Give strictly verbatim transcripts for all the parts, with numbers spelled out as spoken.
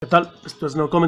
¿Qué tal? Esto es No Comment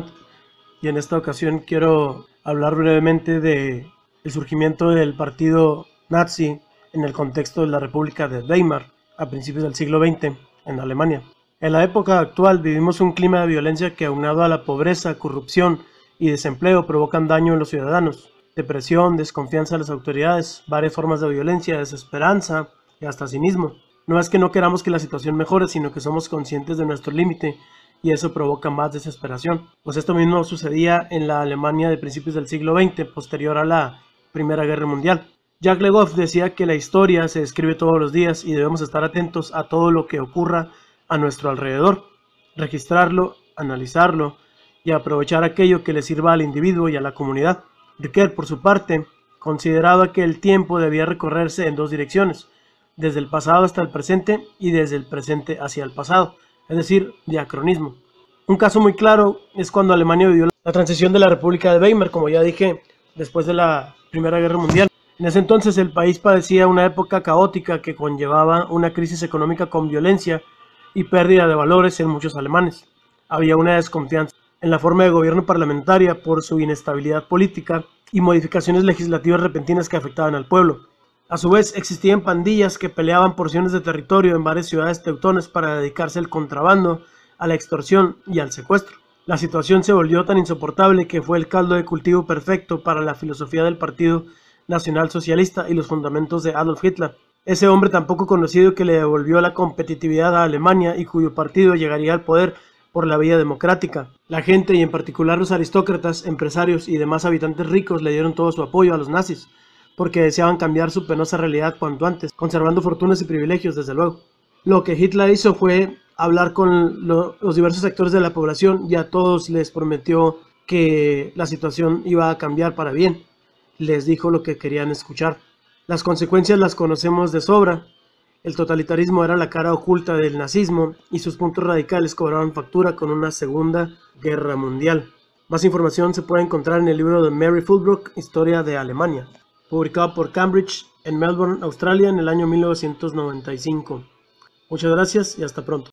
y en esta ocasión quiero hablar brevemente de el surgimiento del partido nazi en el contexto de la República de Weimar a principios del siglo veinte en Alemania. En la época actual vivimos un clima de violencia que, aunado a la pobreza, corrupción y desempleo, provocan daño en los ciudadanos. Depresión, desconfianza de las autoridades, varias formas de violencia, desesperanza y hasta cinismo. No es que no queramos que la situación mejore, sino que somos conscientes de nuestro límite y eso provoca más desesperación. Pues esto mismo sucedía en la Alemania de principios del siglo veinte, posterior a la Primera Guerra Mundial. Jacques Le Goff decía que la historia se escribe todos los días y debemos estar atentos a todo lo que ocurra a nuestro alrededor, registrarlo, analizarlo y aprovechar aquello que le sirva al individuo y a la comunidad. Ricoeur, por su parte, consideraba que el tiempo debía recorrerse en dos direcciones, desde el pasado hasta el presente y desde el presente hacia el pasado, es decir, diacronismo. Un caso muy claro es cuando Alemania vivió la transición de la República de Weimar, como ya dije, después de la Primera Guerra Mundial. En ese entonces el país padecía una época caótica que conllevaba una crisis económica con violencia y pérdida de valores en muchos alemanes. Había una desconfianza en la forma de gobierno parlamentaria por su inestabilidad política y modificaciones legislativas repentinas que afectaban al pueblo. A su vez, existían pandillas que peleaban porciones de territorio en varias ciudades teutones para dedicarse al contrabando, a la extorsión y al secuestro. La situación se volvió tan insoportable que fue el caldo de cultivo perfecto para la filosofía del Partido Nacional Socialista y los fundamentos de Adolf Hitler. Ese hombre tan poco conocido que le devolvió la competitividad a Alemania y cuyo partido llegaría al poder por la vía democrática. La gente, y en particular los aristócratas, empresarios y demás habitantes ricos, le dieron todo su apoyo a los nazis, porque deseaban cambiar su penosa realidad cuanto antes, conservando fortunas y privilegios, desde luego. Lo que Hitler hizo fue hablar con lo, los diversos sectores de la población y a todos les prometió que la situación iba a cambiar para bien. Les dijo lo que querían escuchar. Las consecuencias las conocemos de sobra. El totalitarismo era la cara oculta del nazismo y sus puntos radicales cobraron factura con una Segunda Guerra Mundial. Más información se puede encontrar en el libro de Mary Fullbrook, Historia de Alemania, publicado por Cambridge en Melbourne, Australia, en el año mil novecientos noventa y cinco. Muchas gracias y hasta pronto.